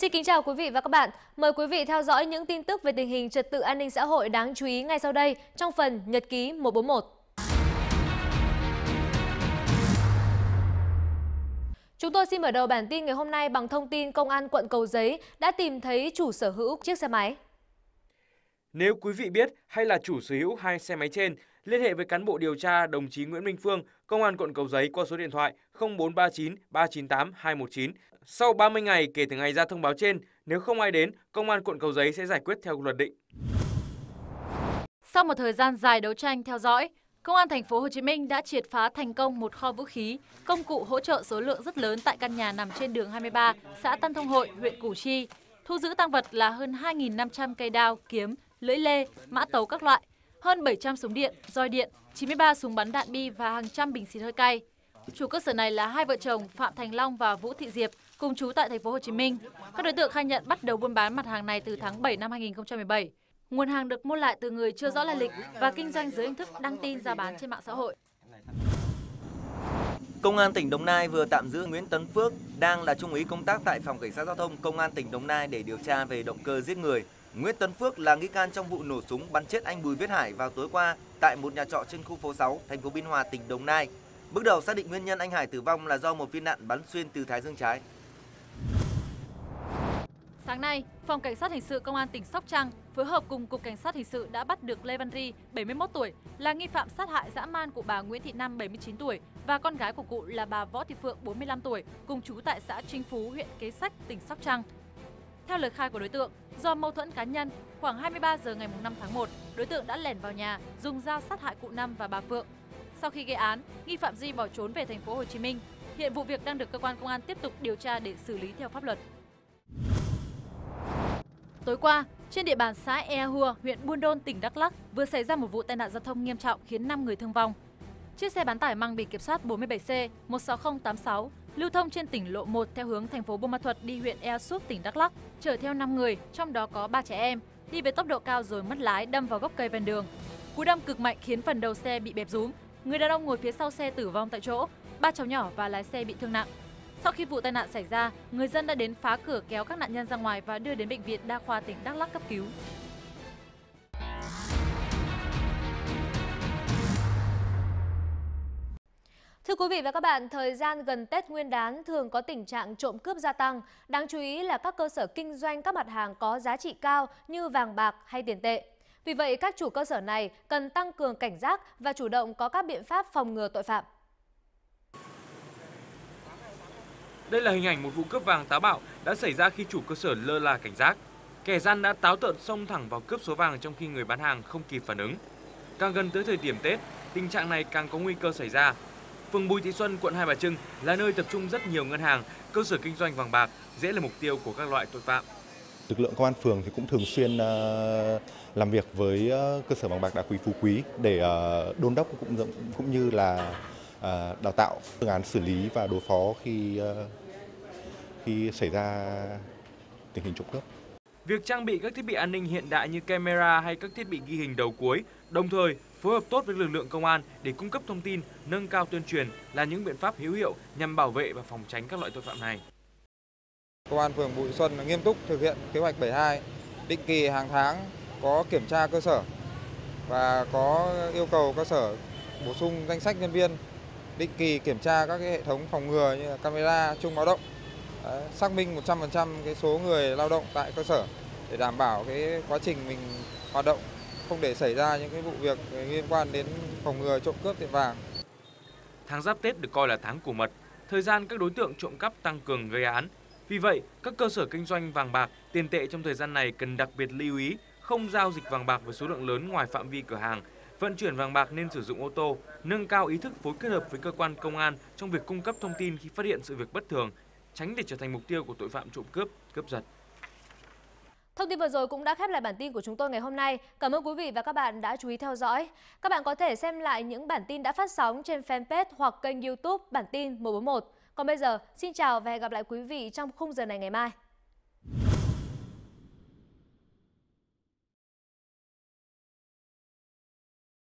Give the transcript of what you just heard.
Xin kính chào quý vị và các bạn. Mời quý vị theo dõi những tin tức về tình hình trật tự an ninh xã hội đáng chú ý ngay sau đây trong phần Nhật ký 141. Chúng tôi xin mở đầu bản tin ngày hôm nay bằng thông tin Công an quận Cầu Giấy đã tìm thấy chủ sở hữu chiếc xe máy. Nếu quý vị biết hay là chủ sở hữu hai xe máy trên, liên hệ với cán bộ điều tra đồng chí Nguyễn Minh Phương, Công an quận Cầu Giấy qua số điện thoại 0439 398 219. Sau 30 ngày kể từ ngày ra thông báo trên, nếu không ai đến, Công an quận Cầu Giấy sẽ giải quyết theo luật định. Sau một thời gian dài đấu tranh theo dõi, Công an thành phố Hồ Chí Minh đã triệt phá thành công một kho vũ khí, công cụ hỗ trợ số lượng rất lớn tại căn nhà nằm trên đường 23, xã Tân Thông Hội, huyện Củ Chi. Thu giữ tang vật là hơn 2.500 cây đao, kiếm, lưỡi lê, mã tấu các loại, hơn 700 súng điện, roi điện, 93 súng bắn đạn bi và hàng trăm bình xịt hơi cay. Chủ cơ sở này là hai vợ chồng Phạm Thành Long và Vũ Thị Diệp, cùng trú tại thành phố Hồ Chí Minh. Các đối tượng khai nhận bắt đầu buôn bán mặt hàng này từ tháng 7 năm 2017. Nguồn hàng được mua lại từ người chưa rõ lai lịch và kinh doanh dưới hình thức đăng tin ra bán trên mạng xã hội. Công an tỉnh Đồng Nai vừa tạm giữ Nguyễn Tấn Phước, đang là trung úy công tác tại Phòng Cảnh sát Giao thông Công an tỉnh Đồng Nai để điều tra về động cơ giết người. Nguyễn Tấn Phước là nghi can trong vụ nổ súng bắn chết anh Bùi Viết Hải vào tối qua tại một nhà trọ trên khu phố 6, thành phố Biên Hòa, tỉnh Đồng Nai. Bước đầu xác định nguyên nhân anh Hải tử vong là do một viên đạn bắn xuyên từ thái dương trái. Sáng nay, Phòng Cảnh sát Hình sự Công an tỉnh Sóc Trăng phối hợp cùng Cục Cảnh sát Hình sự đã bắt được Lê Văn Ri, 71 tuổi, là nghi phạm sát hại dã man của bà Nguyễn Thị Năm, 79 tuổi và con gái của cụ là bà Võ Thị Phượng, 45 tuổi, cùng trú tại xã Trinh Phú, huyện Kế Sách, tỉnh Sóc Trăng. Theo lời khai của đối tượng, do mâu thuẫn cá nhân, khoảng 23 giờ ngày 5 tháng 1, đối tượng đã lẻn vào nhà, dùng dao sát hại cụ Năm và bà Phượng. Sau khi gây án, nghi phạm Ri bỏ trốn về thành phố Hồ Chí Minh. Hiện vụ việc đang được cơ quan công an tiếp tục điều tra để xử lý theo pháp luật. Tối qua, trên địa bàn xã Ea Hua, huyện Buôn Đôn, tỉnh Đắk Lắk vừa xảy ra một vụ tai nạn giao thông nghiêm trọng khiến 5 người thương vong. Chiếc xe bán tải mang biển kiểm soát 47C16086 lưu thông trên tỉnh lộ 1 theo hướng thành phố Buôn Ma Thuột đi huyện Ea Súp, tỉnh Đắk Lắk, chở theo 5 người, trong đó có 3 trẻ em, đi với tốc độ cao rồi mất lái đâm vào gốc cây ven đường. Cú đâm cực mạnh khiến phần đầu xe bị bẹp rúm, người đàn ông ngồi phía sau xe tử vong tại chỗ, 3 cháu nhỏ và lái xe bị thương nặng. Sau khi vụ tai nạn xảy ra, người dân đã đến phá cửa kéo các nạn nhân ra ngoài và đưa đến bệnh viện Đa khoa tỉnh Đắk Lắk cấp cứu. Thưa quý vị và các bạn, thời gian gần Tết Nguyên đán thường có tình trạng trộm cướp gia tăng. Đáng chú ý là các cơ sở kinh doanh các mặt hàng có giá trị cao như vàng bạc hay tiền tệ. Vì vậy, các chủ cơ sở này cần tăng cường cảnh giác và chủ động có các biện pháp phòng ngừa tội phạm. Đây là hình ảnh một vụ cướp vàng táo bạo đã xảy ra khi chủ cơ sở lơ là cảnh giác. Kẻ gian đã táo tợn xông thẳng vào cướp số vàng trong khi người bán hàng không kịp phản ứng. Càng gần tới thời điểm Tết, tình trạng này càng có nguy cơ xảy ra. Phường Bùi Thị Xuân, quận Hai Bà Trưng là nơi tập trung rất nhiều ngân hàng, cơ sở kinh doanh vàng bạc, dễ là mục tiêu của các loại tội phạm. Lực lượng công an phường thì cũng thường xuyên làm việc với cơ sở vàng bạc đá quý Phú Quý để đôn đốc cũng như là đào tạo phương án xử lý và đối phó khi xảy ra tình hình trộm cướp. Việc trang bị các thiết bị an ninh hiện đại như camera hay các thiết bị ghi hình đầu cuối, đồng thời phối hợp tốt với lực lượng công an để cung cấp thông tin, nâng cao tuyên truyền là những biện pháp hữu hiệu nhằm bảo vệ và phòng tránh các loại tội phạm này. Công an phường Bùi Xuân nghiêm túc thực hiện kế hoạch 72, định kỳ hàng tháng có kiểm tra cơ sở và có yêu cầu cơ sở bổ sung danh sách nhân viên, định kỳ kiểm tra các hệ thống phòng ngừa như là camera, chuông báo động, xác minh 100% cái số người lao động tại cơ sở để đảm bảo cái quá trình mình hoạt động, không để xảy ra những cái vụ việc liên quan đến phòng ngừa trộm cướp tiệm vàng. Tháng Giáp Tết được coi là tháng cổ mật, thời gian các đối tượng trộm cắp tăng cường gây án. Vì vậy, các cơ sở kinh doanh vàng bạc, tiền tệ trong thời gian này cần đặc biệt lưu ý không giao dịch vàng bạc với số lượng lớn ngoài phạm vi cửa hàng. Vận chuyển vàng bạc nên sử dụng ô tô, nâng cao ý thức phối kết hợp với cơ quan công an trong việc cung cấp thông tin khi phát hiện sự việc bất thường, tránh để trở thành mục tiêu của tội phạm trộm cướp, cướp giật. Thông tin vừa rồi cũng đã khép lại bản tin của chúng tôi ngày hôm nay. Cảm ơn quý vị và các bạn đã chú ý theo dõi. Các bạn có thể xem lại những bản tin đã phát sóng trên fanpage hoặc kênh YouTube Bản tin 141. Còn bây giờ, xin chào và hẹn gặp lại quý vị trong khung giờ này ngày mai.